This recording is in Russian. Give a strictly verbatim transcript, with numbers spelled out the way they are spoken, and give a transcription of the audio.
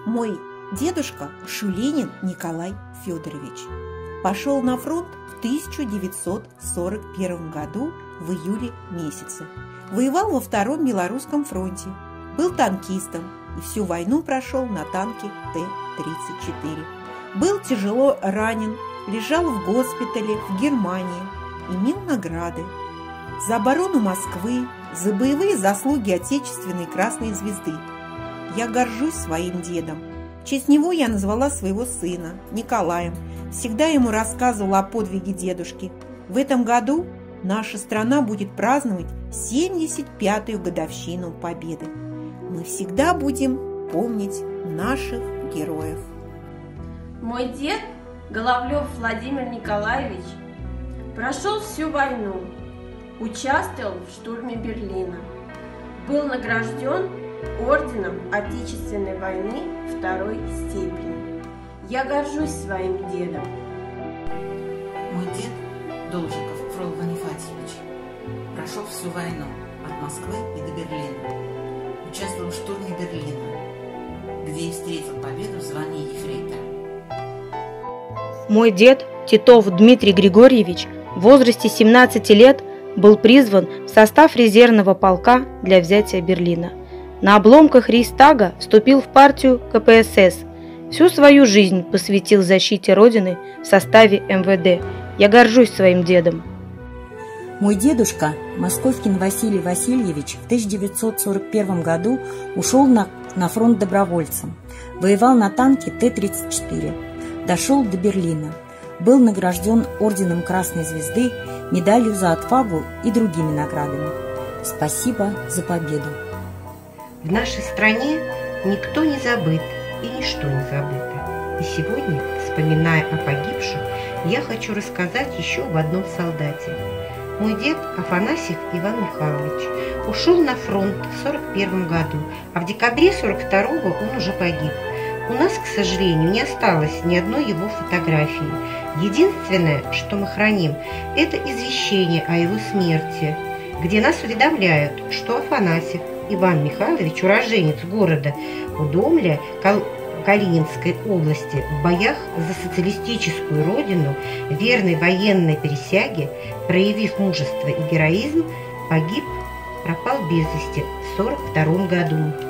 Мой дедушка Шуленин Николай Федорович пошел на фронт в тысяча девятьсот сорок первом году в июле месяце. Воевал во Втором Белорусском фронте, был танкистом и всю войну прошел на танке Т тридцать четыре. Был тяжело ранен, лежал в госпитале в Германии, имел награды за оборону Москвы, за боевые заслуги Отечественной Красной Звезды. Я горжусь своим дедом. В честь него я назвала своего сына Николаем. Всегда ему рассказывала о подвиге дедушки. В этом году наша страна будет праздновать семьдесят пятую годовщину Победы. Мы всегда будем помнить наших героев. Мой дед Головлев Владимир Николаевич прошел всю войну, участвовал в штурме Берлина, был награжден орденом Отечественной войны второй степени. Я горжусь своим дедом. Мой дед Должиков Фрол Ванифатьевич прошел всю войну от Москвы и до Берлина, участвовал в штурме Берлина, где и встретил победу в звании ефрейтора. Мой дед Титов Дмитрий Григорьевич в возрасте семнадцати лет был призван в состав резервного полка для взятия Берлина. На обломках Рейхстага вступил в партию ка пэ эс эс. Всю свою жизнь посвятил защите Родины в составе эм вэ дэ. Я горжусь своим дедом. Мой дедушка, Московкин Василий Васильевич, в тысяча девятьсот сорок первом году ушел на, на фронт добровольцем. Воевал на танке Т тридцать четыре. Дошел до Берлина. Был награжден орденом Красной Звезды, медалью за отвагу и другими наградами. Спасибо за победу. В нашей стране никто не забыт и ничто не забыто. И сегодня, вспоминая о погибших, я хочу рассказать еще об одном солдате. Мой дед Афанасьев Иван Михайлович ушел на фронт в сорок первом году, а в декабре сорок второго он уже погиб. У нас, к сожалению, не осталось ни одной его фотографии. Единственное, что мы храним, это извещение о его смерти, где нас уведомляют, что Афанасьев Иван Михайлович, уроженец города Удомля Калининской области, в боях за социалистическую родину, верной военной присяге, проявив мужество и героизм, погиб, пропал без вести в сорок втором году.